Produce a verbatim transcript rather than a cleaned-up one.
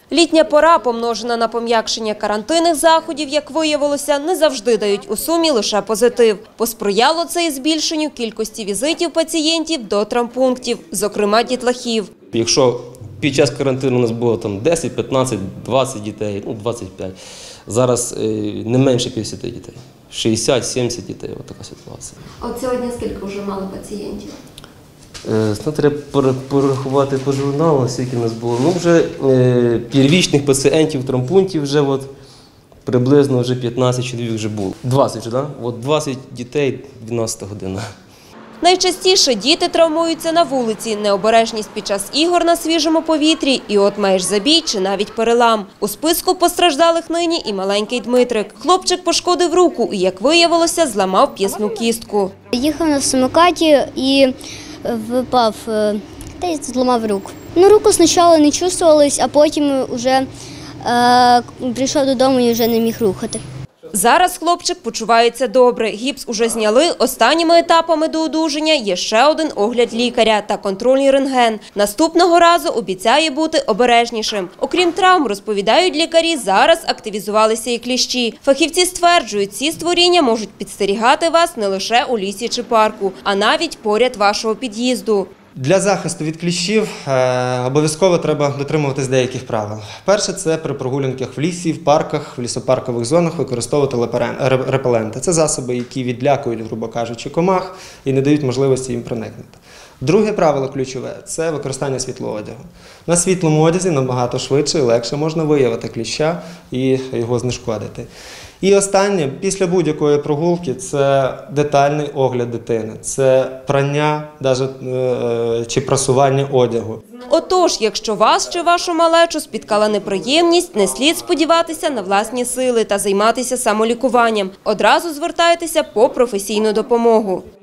Літня пора, помножена на пом'якшення карантинних заходів, як виявилося, не завжди дають у Сумі лише позитив. Посприяло це і збільшенню кількості візитів пацієнтів до травмпунктів, зокрема дітлахів. Якщо під час карантину у нас було там десять, п'ятнадцять, двадцять дітей, ну двадцять п'ять, зараз не менше п'ятдесят дітей, шістдесят, сімдесят дітей, ось така ситуація. От сьогодні скільки вже мали пацієнтів? Ну, треба порахувати по журналу, скільки нас було. Ну, вже е, первічних пацієнтів, травмпунктів вже от, приблизно вже п'ятнадцять чоловік вже було. двадцять вже, так? Да? От двадцять дітей, дванадцята година. Найчастіше діти травмуються на вулиці, необережність під час ігор на свіжому повітрі і от маєш забій чи навіть перелам. У списку постраждалих нині і маленький Дмитрик. Хлопчик пошкодив руку і, як виявилося, зламав п'ясну кістку. Їхав на самокаті і випав, та й зламав руку. Ну, руку спочатку не чувствувалась, а потім вже е, прийшов додому і вже не міг рухати. Зараз хлопчик почувається добре. Гіпс уже зняли. Останніми етапами до одужання є ще один огляд лікаря та контрольний рентген. Наступного разу обіцяє бути обережнішим. Окрім травм, розповідають лікарі, зараз активізувалися і кліщі. Фахівці стверджують, ці створіння можуть підстерігати вас не лише у лісі чи парку, а навіть поряд вашого під'їзду. Для захисту від кліщів е, обов'язково треба дотримуватись деяких правил. Перше – це при прогулянках в лісі, в парках, в лісопаркових зонах використовувати репеленти. Це засоби, які відлякують, грубо кажучи, комах і не дають можливості їм проникнути. Друге правило ключове – це використання світлого одягу. На світлому одязі набагато швидше і легше можна виявити кліща і його знешкодити. І останнє, після будь-якої прогулки, це детальний огляд дитини, це прання навіть, чи прасування одягу. Отож, якщо вас чи вашу малечу спіткала неприємність, не слід сподіватися на власні сили та займатися самолікуванням. Одразу звертайтеся по професійну допомогу.